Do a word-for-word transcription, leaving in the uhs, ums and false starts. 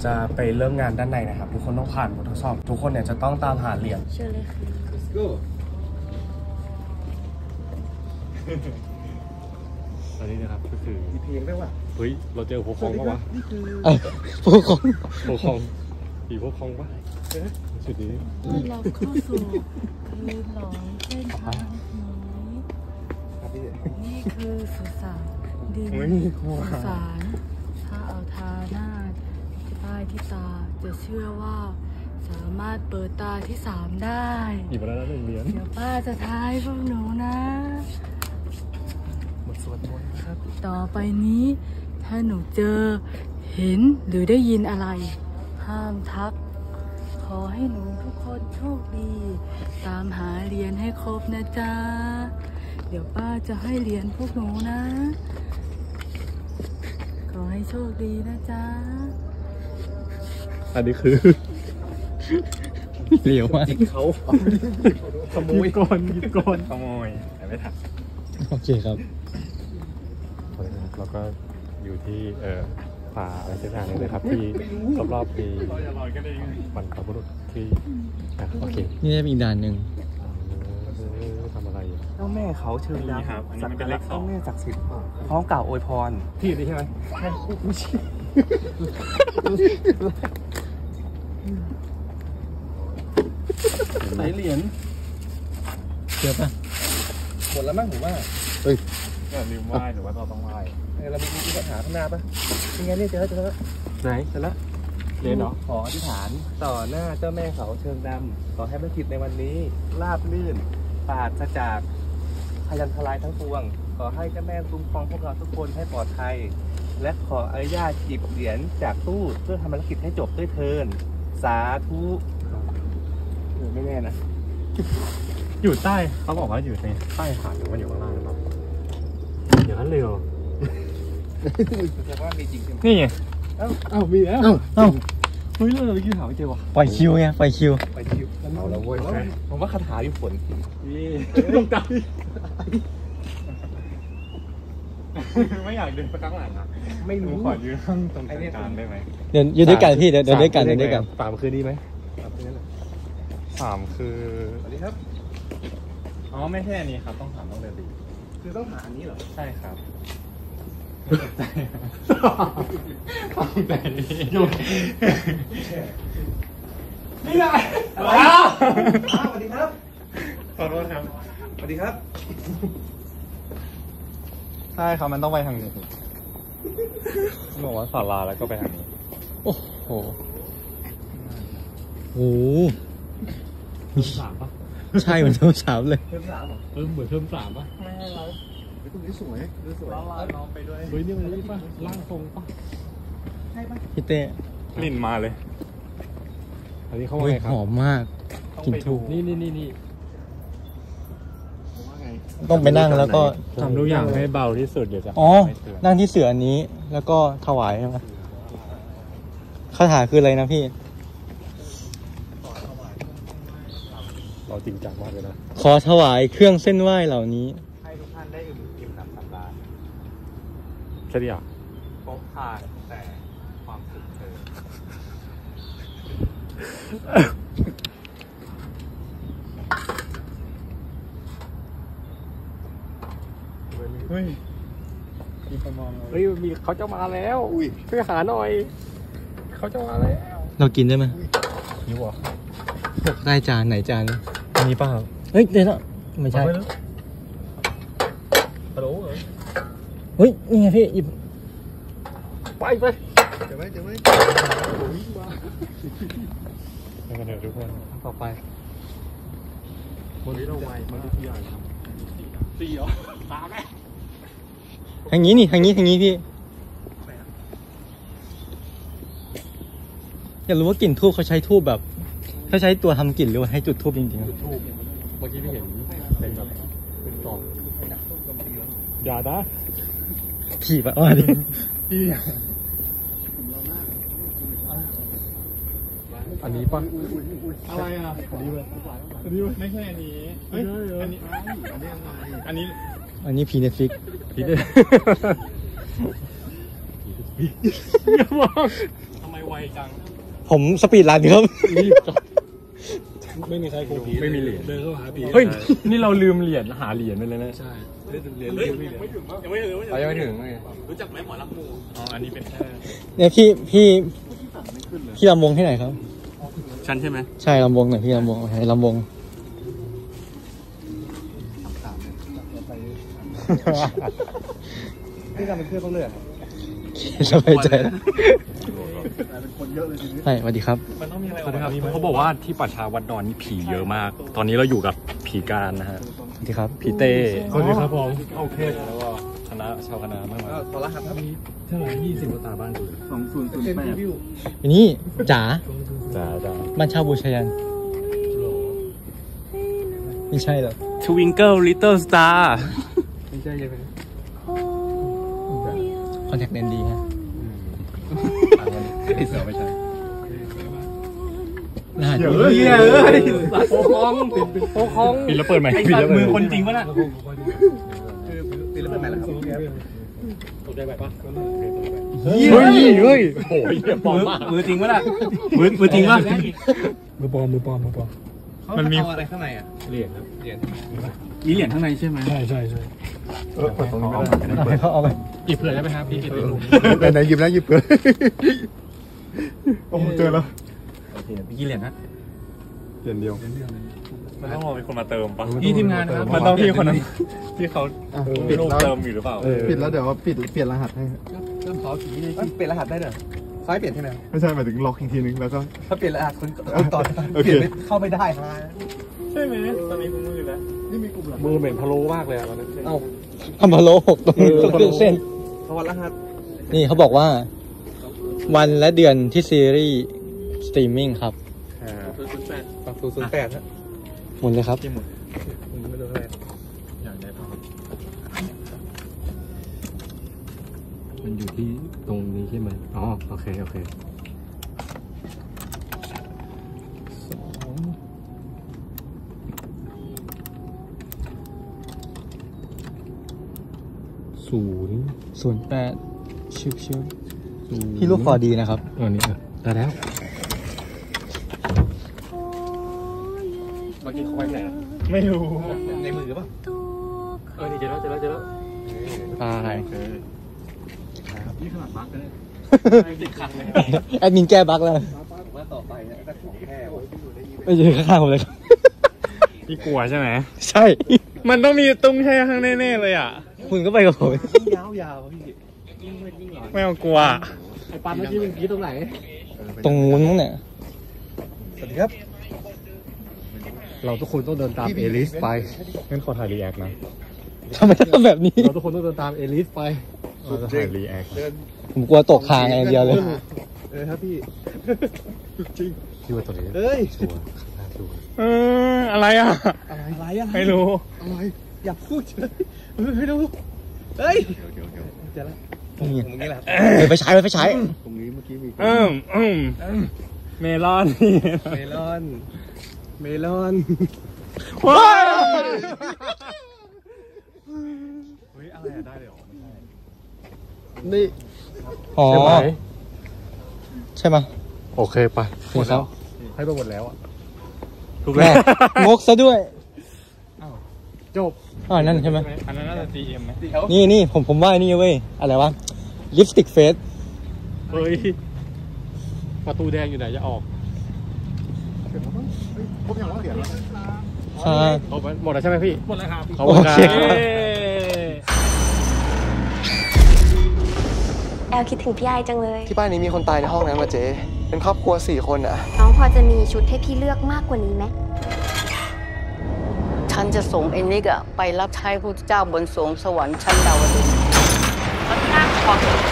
จะไปเริ่มงานด้านในนะครับทุกคนต้องผ่านบททดสอบทุกคนเนี่ยจะต้องตามหาเหรียญเชิญเลยค่ะ Let's go อันนี้นะครับก็คือมีเพลงด้วยว่ะเฮ้ยเราเจอโพคองปะวะนี่คือโพคองโพคองผีโพคองปะสุดนี้เราเข้าสู่คืนหลงเส้นทางนี้นี่คือสุสานดินสุสานถ้าเอาทาหน้าใต้ที่ตาจะเชื่อว่าสามารถเปิดตาที่สามได้หยิบมาแล้วหนึ่งเหรียญเดี๋ยวป้าจะทายพวกหนูนะบทสวดมนต์ครับต่อไปนี้ถ้าหนูเจอเห็นหรือได้ยินอะไรห้ามทักขอให้หนูทุกคนโชคดีตามหาเหรียญให้ครบนะจ๊ะเดี๋ยวป้าจะให้เหรียญพวกหนูนะขอให้โชคดีนะจ๊ะอันนี้คือเหลียวมากเขาขโมยก่อนหยิบก่อนขโมยแต่ไม่ทันโอเคครับเราก็อยู่ที่เอ่อป่าอะไรสักอย่างนึงเลยครับที่รอบๆปีบรรพบุรุษที่โอเคนี่จะมีด่านหนึ่งทำอะไรเจ้าแม่เขาเชิญนะครับสักการะเจ้าแม่ศักดิ์สิทธิ์พร้อมกล่าวอวยพรที่นี่ใช่ไหมใช่ไม่ใช่ใส่เหรียญเจอปะหมดแล้วมั้งผมว่าเฮ้ยก็ลืมไหว้หรือว่าเราต้องไหว้เรามีมีปัญหาข้างหน้าปะยังไงเนี่ยเจอเจอแล้วไหนเจอแล้วเรียนเนาะขออธิษฐานต่อหน้าเจ้าแม่เขาเชิงดำขอให้ภารกิจในวันนี้ราบรื่นปราศจากพยันทลายทั้งปวงขอให้เจ้าแม่คุ้มครองพวกเราทุกคนให้ปลอดภัยและขออนุญาตหยิบเหรียญจากตู้เพื่อทำภารกิจให้จบด้วยเทินสาธุไม่แน่นะอยู่ใต้เขาบอกว่าอยู่ในใต้ฐานหรือว่าอยู่ข้างล่างหรือเปล่าอย่างนั้นเลยเหรอแสดงว่ามีจริงใช่ไหมนี่ไงเอ้าเอ้ามีแล้วเอ้าเอ้าเฮ้ยเราเมื่อกี้หาไม่เจอว่ะปล่อยคิวไงปล่อยคิวปล่อยคิวเอาแล้วเว้ยผมว่าคาถาอยู่ฝนนี่ต้องใจไม่อยากเดินไปข้างหลังอ่ะไม่รู้ขอยืนข้างตรงกลางได้ไหมเดินยืนด้วยกันพี่เดินด้วยกันเดินด้วยกันสามคืนดีไหมสามคือสวัสดีครับอ๋อไม่ใช่อันนี้ครับต้องถามต้องเดินดีคือต้องหาอันนี้เหรอใช่ครับใจฟังใจอยู่นี่ไงอะไรสวัสดีครับขอโทษครับสวัสดีครับใช่ครับมันต้องไปทางนี้บอกว่าศาลาแล้วก็ไปทางนี้โอ้โหโอ้มีสามปะใช่เหมือนเทอมสามเลยเทอมสามเหรอเออเหมือนเทอมสามปะไม่ให้เราไอ้ตรงนี้สวยดูสวยน้องไปด้วยเฮ้ยนี่มันนี่ปะร่างทรงปะใช่ปะพี่เต้กลิ่นมาเลยอันนี้เขาว่าไงครับหอมมากกลิ่นทูบนี่นี่นี่นี่ต้องไปนั่งแล้วก็ทำทุกอย่างให้เบาที่สุดเดี๋ยวจะอ๋อนั่งที่เสืออันนี้แล้วก็ถวายใช่ไหมคาถาคืออะไรนะพี่เราจริงจังมากเลยนะขอถวายเครื่องเส้นไหว้เหล่านี้ให้ทุกท่านได้อิ่มหนำสำราญแค่นี้อ่ะพบทานแต่ความสุขเธอเฮ้ยมีคนมองเฮ้ยมีเขาจะมาแล้วช่วยหาหน่อยเขาจะมาแล้วเรากินได้ไหมหิวเหรอได้จานไหนจานอันนี้เปล่าเฮ้ยเดี๋ยวนะไม่ใช่ฮัลโหลเฮ้ยนี่ไงพี่หยิบไปไปเดี๋ยวไหมเดี๋ยวไหมวิ่งมาไปกันเถอะทุกคนต่อไปวันนี้เราไวมาที่ใหญ่สี่เหรอตามไหมทางนี้นี่ทางนี้ทางนี้พี่อยากรู้ว่ากลิ่นทูบเขาใช้ทูบแบบเขาใช้ตัวทำกลิ่นหรือว่าให้จุดทูบจริงๆจุดทูบเมื่อกี้พี่เห็นเป็นแบบเป็นกล่องอย่านะผีปะว่าดิพี่อันนี้ป่ะอะไรอ่ะอันนี้เลยอันนี้ไม่ใช่อันนี้เฮ้ยอันนี้อันนี้อันนี้พีเนฟิกพีเนอย่ามองทำไมไวจังผมสปีดรันครับรีบจับไม่มีใครโกงผีไม่มีเหรียญเดินเข้าหาผีเฮ้ยนี่เราลืมเหรียญหาเหรียญไปเลยนะใช่เหรียญยังไม่ถึงยังไม่ถึงยังไม่ถึงรู้จักไหมหมอลำมูอ๋ออันนี้เป็นแค่เนี่ยพี่พี่พี่ลำวงที่ไหนครับฉันใช่ไหมใช่ลำวงหน่อยพี่ลำวงให้ลำวงนี่การเป็นเพื่อนเขาเลยสบายใจใช่สวัสดีครับมันต้องมีอะไรครับเขาบอกว่าที่ป่าช้าวัดดอนนี่ผีเยอะมากตอนนี้เราอยู่กับผีการนะฮะสวัสดีครับผีเต้สวัสดีครับผมโอเคแล้วก็คณะชาวคณะมากมายตอนละครับเท่าไหร่ยี่สิบตาบ้านกูสองศูนย์ศูนย์แปดอันนี้จ๋าจ๋าจ๋าบ้านเช่าบูชายันไม่ใช่หรอ Twinkle Little Star ไม่ใช่ยังไงคอนแทคเลนส์ดีฮะติดเสือไม่ใช่น่าจะเฮ้ยเอ้ยโป๊คองโป๊คองปิดแล้วเปิดใหม่ปิดแล้วมือคนจริงปะน่ะปิดแล้วเปิดใหม่แล้วครับตกใจไปปะเฮ้ยเฮ้ยโอ้ยปลอมมากมือจริงปะน่ะมือมือจริงปะมือปลอมมือปลอมมือปลอมมันมีอะไรข้างในอ่ะเหรียญครับเหรียญมีเหรียญข้างในใช่ไหมใช่ใช่ใช่เออเปิดตรงนี้ไม่ได้เขาเอาไปหยิบเผื่อได้ไหมครับพี่ไหนไหนหยิบแล้วหยิบเผื่อโอ้เจอแล้วโอเคพี่กี่เหรียญฮะเหรียญเดียวมันต้องรอมีคนมาเติมปะพี่ทีมงานครับมันต้องพี่คนนั้นที่เขาปิดเติมอยู่หรือเปล่าปิดแล้วเดี๋ยวปิดเปลี่ยนรหัสให้เริ่มขอผีเลยเปลี่ยนรหัสได้เหรอซ้ายเปลี่ยนใช่ไหมไม่ใช่หมายถึงล็อกอีกทีนึงแล้วก็ถ้าเปลี่ยนรหัสคุณต่อเปลี่ยนเข้าไม่ได้ฮะใช่ไหมตอนนี้มือแล้วนี่มีกลุ่มมือเหม็นพะโล้มากเลยอ่ะตอนนั้นเอ้าทำพะโล้หกตรงนี้ต้องเส้นเพราะว่ารหัสนี่เขาบอกว่าวันและเดือนที่ซีรีส์สตรีมมิ่งครับอ่าศูนย์ศูนย์แปดศูนย์ศูนย์แปดฮะหมดเลยครับหมดไม่รู้อะไรอย่างไรบ้างมันอยู่ที่ตรงนี้ใช่ไหมอ๋อโอเคโอเคสองศูนย์ศูนย์แปดชิบชิบพี่ลูกคอดีนะครับอันนี้ได้แล้วเมื่อกี้เขาไปไหนไม่รู้ในมือป่ะเออนี่เจอแล้วเจอแล้วเจอแล้วตายนี่ขนาดบั๊กเลยแอดมินแก้บั๊กแล้วว่าต่อไปเนี่ยก็ของแค่ไม่ใช่ข้างผมเลยพี่กลัวใช่ไหมใช่มันต้องมีตุ้งแช่ข้างแน่ๆเลยอ่ะคุณก็ไปกับผมยาวยาวพี่ไม่เอากลัวไอ้ปันเมื่อกี้มันกี้ตรงไหนตรงนู้นมั้งเนี่ยสวัสดีครับเราทุกคนต้องเดินตามเอลิสไปงั้นขอถ่ายรีแอคนะทำไมทำแบบนี้เราทุกคนต้องเดินตามเอลิสไปเราจะถ่ายรีแอคผมกลัวตกทางอย่างเดียวเลยเออครับพี่จริงคิดว่าตัวนี้เฮ้ยชัวร์ชัวร์เอออะไรอ่ะอะไรอะไรอ่ะไม่รู้อะไรอย่าพูดเลยไม่รู้เฮ้ยเดี๋ยวเดี๋ยวเดี๋ยวเจอแล้วตรงนี้แหละไปใช้ไปใช้ตรงนี้เมื่อกี้มีอืมอืมเมลอนเมลอนเมลอนว้าวเฮ้ยอะไรอะได้เลยหรอนี่อ๋อใช่ไหมโอเคไปหมดแล้วให้ไปหมดแล้วอ่ะถูกแล้วงกซะด้วยจบอ๋อนั่นใช่ไหมอันนั้นน่าจะ ซี เอ็ม ไหมนี่นี่ผมผมว่านี่เว้ยอะไรวะลิปสติกเฟสเฮ้ยประตูแดงอยู่ไหนจะออกผมอยากว่าเหรียญแล้วหมดแล้วใช่ไหมพี่หมดแล้วครับโอเคแอลคิดถึงพี่ไอจังเลยที่บ้านนี้มีคนตายในห้องนั้นมาเจ๊เป็นครอบครัวสี่คนอ่ะน้องพอจะมีชุดให้พี่เลือกมากกว่านี้ไหมฉันจะส่งไอ้นิกอะไปรับใช้พระเจ้าบนสวงสวรรค์ชั้นดาวดึงส์